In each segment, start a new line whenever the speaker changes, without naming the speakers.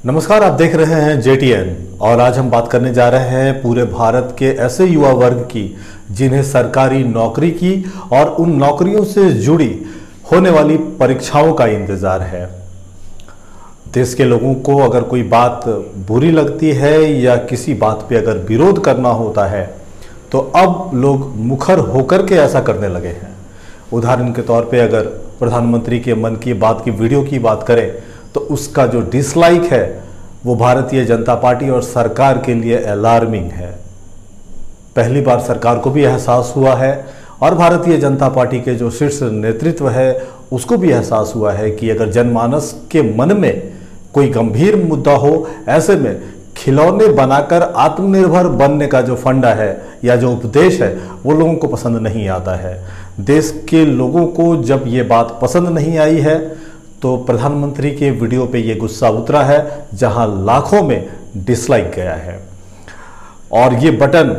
नमस्कार, आप देख रहे हैं JTN और आज हम बात करने जा रहे हैं पूरे भारत के ऐसे युवा वर्ग की जिन्हें सरकारी नौकरी की और उन नौकरियों से जुड़ी होने वाली परीक्षाओं का इंतजार है। देश के लोगों को अगर कोई बात बुरी लगती है या किसी बात पे अगर विरोध करना होता है तो अब लोग मुखर होकर के ऐसा करने लगे हैं। उदाहरण के तौर पे अगर प्रधानमंत्री के मन की बात की वीडियो की बात करें तो उसका जो डिसलाइक है वो भारतीय जनता पार्टी और सरकार के लिए अलार्मिंग है। पहली बार सरकार को भी एहसास हुआ है और भारतीय जनता पार्टी के जो शीर्ष नेतृत्व है उसको भी एहसास हुआ है कि अगर जनमानस के मन में कोई गंभीर मुद्दा हो, ऐसे में खिलौने बनाकर आत्मनिर्भर बनने का जो फंडा है या जो उपदेश है वो लोगों को पसंद नहीं आता है। देश के लोगों को जब ये बात पसंद नहीं आई है तो प्रधानमंत्री के वीडियो पे ये गुस्सा उतरा है, जहां लाखों में डिसलाइक गया है। और ये बटन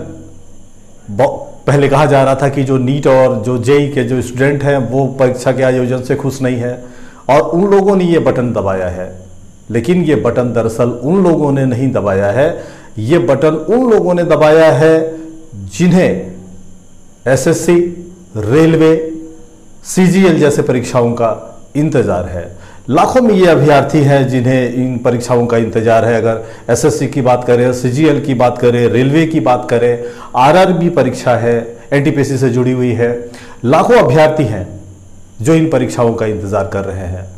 पहले कहा जा रहा था कि जो नीट और जो जेई के जो स्टूडेंट हैं वो परीक्षा के आयोजन से खुश नहीं है और उन लोगों ने ये बटन दबाया है, लेकिन ये बटन दरअसल उन लोगों ने नहीं दबाया है। ये बटन उन लोगों ने दबाया है जिन्हें SSC, रेलवे, CGL जैसे परीक्षाओं का इंतजार है। लाखों में ये अभ्यर्थी हैं जिन्हें इन परीक्षाओं का इंतजार है। अगर SSC की बात करें, CGL की बात करें, रेलवे की बात करें, RRB परीक्षा है, NTPC से जुड़ी हुई है, लाखों अभ्यर्थी हैं जो इन परीक्षाओं का इंतजार कर रहे हैं।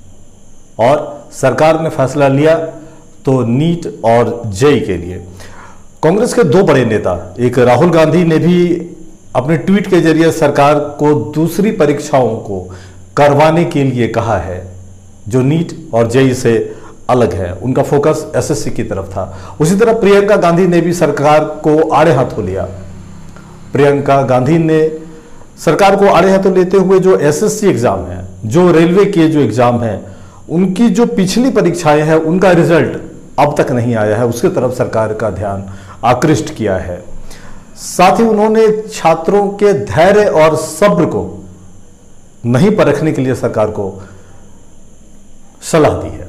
और सरकार ने फैसला लिया तो नीट और जेई के लिए। कांग्रेस के दो बड़े नेता, एक राहुल गांधी ने भी अपने ट्वीट के जरिए सरकार को दूसरी परीक्षाओं को करवाने के लिए कहा है जो नीट और जेई से अलग है। उनका फोकस SSC की तरफ था। उसी तरह प्रियंका गांधी ने भी सरकार को आड़े हाथों लिया। प्रियंका गांधी ने सरकार को आड़े हाथों लेते हुए जो SSC एग्जाम है, जो रेलवे के जो एग्जाम है, उनकी जो पिछली परीक्षाएं हैं उनका रिजल्ट अब तक नहीं आया है, उसकी तरफ सरकार का ध्यान आकृष्ट किया है। साथ ही उन्होंने छात्रों के धैर्य और सब्र को नहीं परखने के लिए सरकार को सलाह दी है।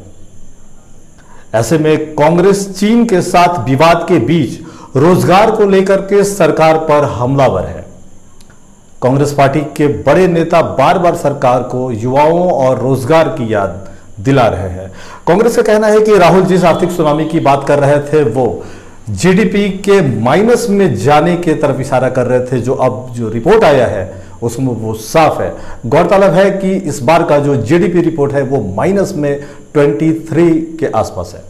ऐसे में कांग्रेस चीन के साथ विवाद के बीच रोजगार को लेकर के सरकार पर हमलावर है। कांग्रेस पार्टी के बड़े नेता बार बार सरकार को युवाओं और रोजगार की याद दिला रहे हैं। कांग्रेस का कहना है कि राहुल जिस आर्थिक सुनामी की बात कर रहे थे वो GDP के माइनस में जाने के तरफ इशारा कर रहे थे। जो अब जो रिपोर्ट आया है उसमें वो साफ है। गौरतलब है कि इस बार का जो GDP रिपोर्ट है वो माइनस में 23 के आसपास है।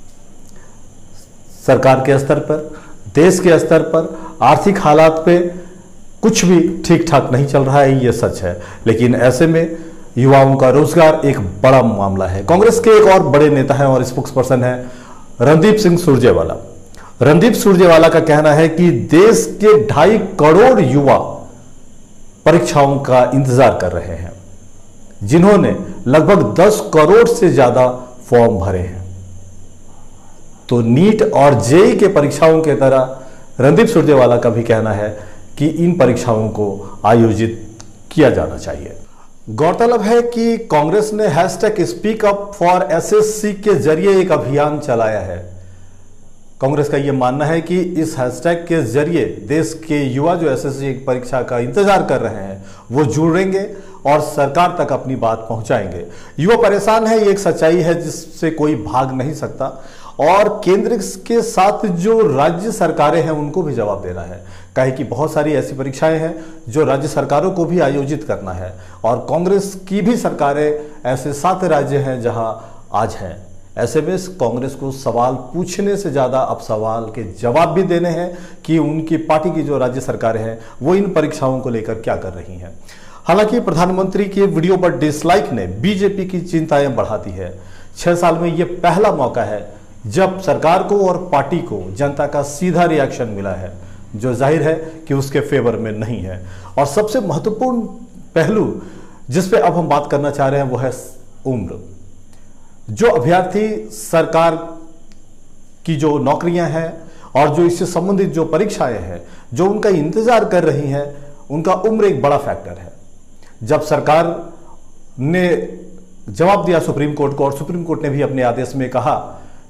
सरकार के स्तर पर, देश के स्तर पर आर्थिक हालात पे कुछ भी ठीक ठाक नहीं चल रहा है, ये सच है। लेकिन ऐसे में युवाओं का रोजगार एक बड़ा मामला है। कांग्रेस के एक और बड़े नेता हैं और स्पोक्सपर्सन है रणदीप सिंह सुरजेवाला। रणदीप सुरजेवाला का कहना है कि देश के 2.5 करोड़ युवा परीक्षाओं का इंतजार कर रहे हैं, जिन्होंने लगभग 10 करोड़ से ज्यादा फॉर्म भरे हैं। तो नीट और जेई के परीक्षाओं की तरह रणदीप सुरजेवाला का भी कहना है कि इन परीक्षाओं को आयोजित किया जाना चाहिए। गौरतलब है कि कांग्रेस ने #SpeakUp4SSC के जरिए एक अभियान चलाया है। कांग्रेस का यह मानना है कि इस हैशटैग के जरिए देश के युवा जो SSC परीक्षा का इंतजार कर रहे हैं वो जुड़ेंगे और सरकार तक अपनी बात पहुंचाएंगे। युवा परेशान है, ये एक सच्चाई है जिससे कोई भाग नहीं सकता और केंद्र के साथ जो राज्य सरकारें हैं उनको भी जवाब देना है। कहे कि बहुत सारी ऐसी परीक्षाएं हैं जो राज्य सरकारों को भी आयोजित करना है और कांग्रेस की भी सरकारें ऐसे 7 राज्य हैं जहां आज हैं। ऐसे में कांग्रेस को सवाल पूछने से ज्यादा अब सवाल के जवाब भी देने हैं कि उनकी पार्टी की जो राज्य सरकारें हैं वो इन परीक्षाओं को लेकर क्या कर रही हैं। हालांकि प्रधानमंत्री के वीडियो पर डिसलाइक ने बीजेपी की चिंताएं बढ़ा दी है। 6 साल में यह पहला मौका है जब सरकार को और पार्टी को जनता का सीधा रिएक्शन मिला है, जो जाहिर है कि उसके फेवर में नहीं है। और सबसे महत्वपूर्ण पहलू जिस पे अब हम बात करना चाह रहे हैं वो है उम्र। जो अभ्यर्थी सरकार की जो नौकरियां हैं और जो इससे संबंधित जो परीक्षाएं हैं जो उनका इंतजार कर रही हैं, उनका उम्र एक बड़ा फैक्टर है। जब सरकार ने जवाब दिया सुप्रीम कोर्ट को और सुप्रीम कोर्ट ने भी अपने आदेश में कहा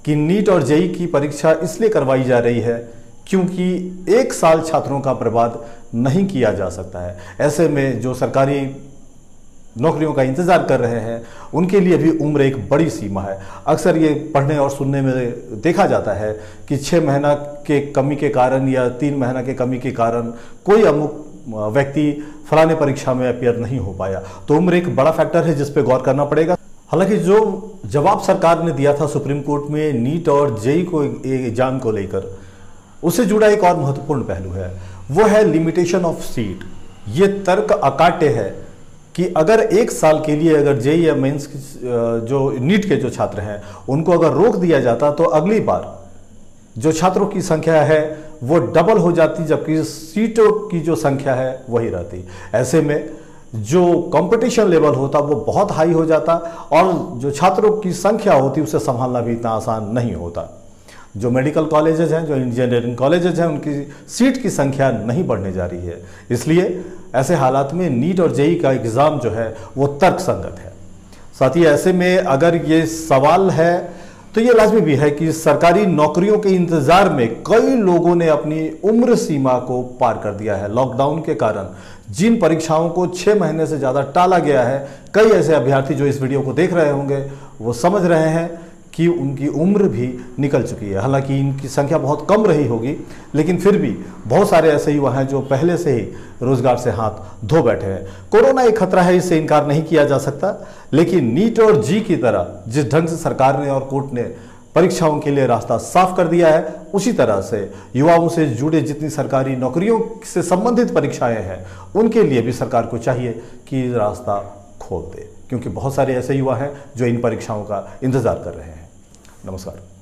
कि नीट और जेईई की परीक्षा इसलिए करवाई जा रही है क्योंकि एक साल छात्रों का बर्बाद नहीं किया जा सकता है। ऐसे में जो सरकारी नौकरियों का इंतजार कर रहे हैं उनके लिए भी उम्र एक बड़ी सीमा है। अक्सर ये पढ़ने और सुनने में देखा जाता है कि 6 महीना के कमी के कारण या 3 महीना के कमी के कारण कोई अमुक व्यक्ति फलाने परीक्षा में अपियर नहीं हो पाया, तो उम्र एक बड़ा फैक्टर है जिस पे गौर करना पड़ेगा। हालांकि जो जवाब सरकार ने दिया था सुप्रीम कोर्ट में नीट और जेईई को एग्जाम को लेकर, उससे जुड़ा एक और महत्वपूर्ण पहलू है, वो है लिमिटेशन ऑफ सीट। ये तर्क अकाट्य है कि अगर एक साल के लिए अगर जेईई या मेंस जो नीट के जो छात्र हैं उनको अगर रोक दिया जाता तो अगली बार जो छात्रों की संख्या है वो डबल हो जाती, जबकि सीटों की जो संख्या है वही रहती। ऐसे में जो कंपटीशन लेवल होता वो बहुत हाई हो जाता और जो छात्रों की संख्या होती उसे संभालना भी इतना आसान नहीं होता। जो मेडिकल कॉलेजेस हैं, जो इंजीनियरिंग कॉलेजेस हैं, उनकी सीट की संख्या नहीं बढ़ने जा रही है। इसलिए ऐसे हालात में नीट और जेईई का एग्ज़ाम जो है वो तर्कसंगत है। साथ ही ऐसे में अगर ये सवाल है तो ये लाजमी भी है कि सरकारी नौकरियों के इंतजार में कई लोगों ने अपनी उम्र सीमा को पार कर दिया है। लॉकडाउन के कारण जिन परीक्षाओं को 6 महीने से ज़्यादा टाला गया है, कई ऐसे अभ्यर्थी जो इस वीडियो को देख रहे होंगे वो समझ रहे हैं कि उनकी उम्र भी निकल चुकी है। हालांकि इनकी संख्या बहुत कम रही होगी, लेकिन फिर भी बहुत सारे ऐसे युवा हैं जो पहले से ही रोजगार से हाथ धो बैठे हैं। कोरोना एक खतरा है, इससे इनकार नहीं किया जा सकता, लेकिन नीट और जेईई की तरह जिस ढंग से सरकार ने और कोर्ट ने परीक्षाओं के लिए रास्ता साफ कर दिया है, उसी तरह से युवाओं से जुड़े जितनी सरकारी नौकरियों से संबंधित परीक्षाएं हैं उनके लिए भी सरकार को चाहिए कि रास्ता खोल दे, क्योंकि बहुत सारे ऐसे युवा हैं जो इन परीक्षाओं का इंतजार कर रहे हैं। नमस्कार।